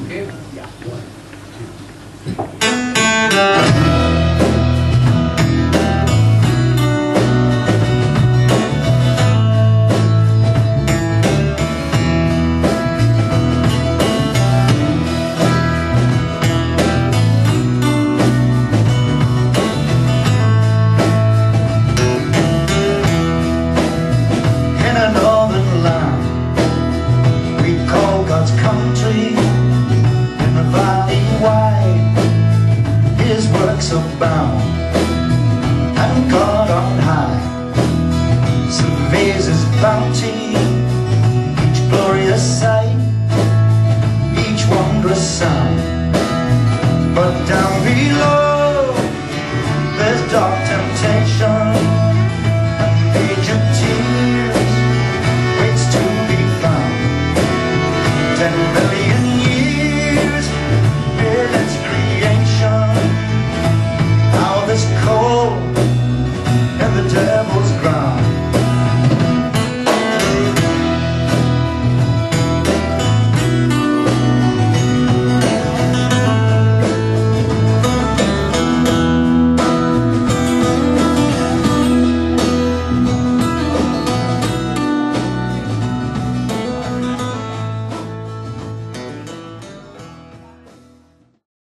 Okay? Yeah. 1, 2, 3. Bound and God on high surveys his bounty, each glorious sight, each wondrous sound, but down